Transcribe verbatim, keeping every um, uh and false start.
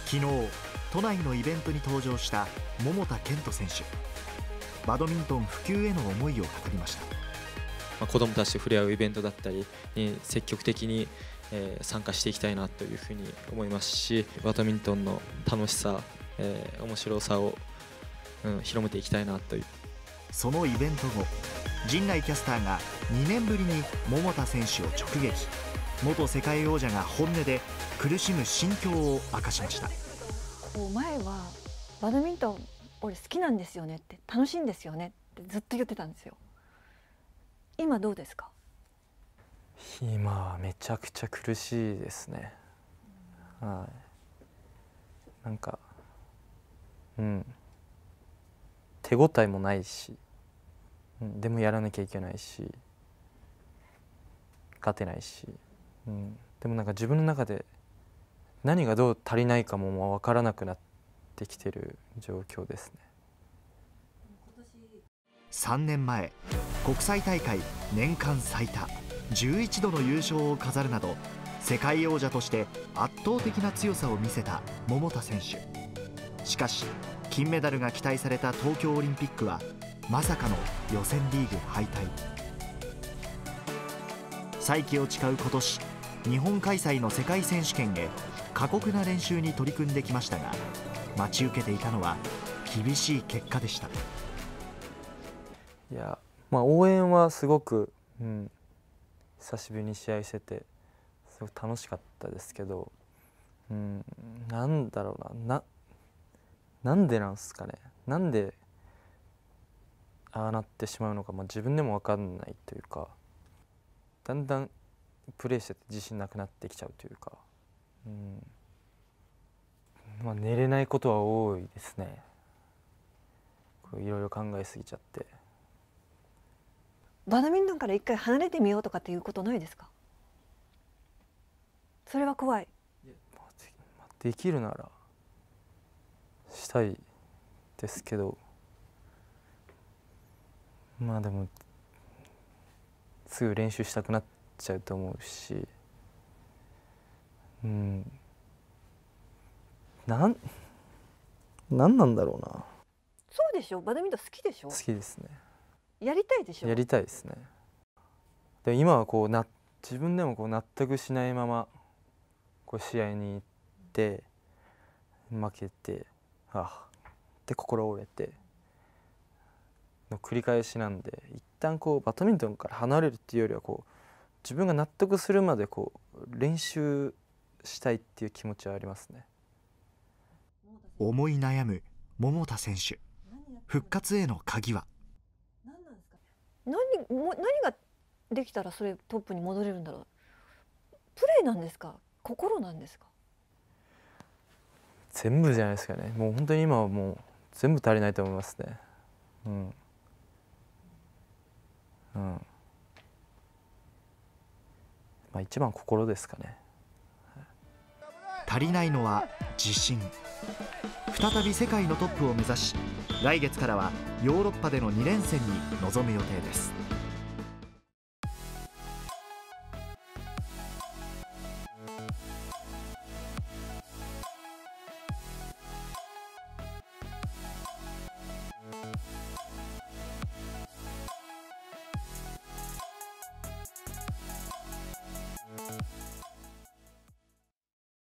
昨日都内のイベントに登場した桃田賢斗選手。バドミントン普及への思いを語りました。まあ、子どもたちと触れ合うイベントだったりに積極的に、えー、参加していきたいなというふうに思いますし、バドミントンの楽しさ、えー、面白さを、うん、広めていきたいなという。 そのイベント後、陣内キャスターがにねんぶりに桃田選手を直撃。元世界王者が本音で苦しむ心境を明かしました。 こう前はバドミントン俺好きなんですよねって、楽しいんですよねってずっと言ってたんですよ。今どうですか？ 今はめちゃくちゃ苦しいですね。はい。なんか、うん。手応えもないし、うん、でもやらなきゃいけないし、勝てないし、うん、でもなんか自分の中で何がどう足りないかももう分からなくなってきてる状況ですね。 さんねんまえ、国際大会年間最多じゅういちどの優勝を飾るなど、世界王者として圧倒的な強さを見せた桃田選手。しかし金メダルが期待された東京オリンピックはまさかの予選リーグ敗退。再起を誓う今年、日本開催の世界選手権へ過酷な練習に取り組んできましたが、待ち受けていたのは厳しい結果でした。 いや、まあ、応援はすごく、うん、久しぶりに試合しててすごく楽しかったですけど、うん、なんだろうな、ななんでなんですかね。なんでああなってしまうのか、まあ、自分でも分かんないというか、だんだんプレーしてて自信なくなってきちゃうというか、うん、まあ、寝れないことは多いですね。いろいろ考えすぎちゃって。 バドミントンから一回離れてみようとかっていうことないですか？それは怖い。 できるならしたいですけど、まあでもすぐ練習したくなっちゃうと思うし、うん、なんなんなんだろうな。 そうでしょ、バドミントン好きでしょ？ 好きですね。 やりたいでしょ？ やりたいですね。でも今はこうな自分でもこう納得しないままこう試合に行って負けて、ああで心折れての繰り返しなんで、一旦こうバドミントンから離れるっていうよりはこう自分が納得するまでこう練習したいっていう気持ちはありますね。 思い悩む桃田選手。復活への鍵は？ 何も何ができたらそれトップに戻れるんだろう。プレーなんですか？心なんですか？ 全部じゃないですかね。もう本当に今はもう全部足りないと思いますね。うん。うん。まあ一番心ですかね。 足りないのは自信。再び世界のトップを目指し、来月からはヨーロッパでのに連戦に臨む予定です。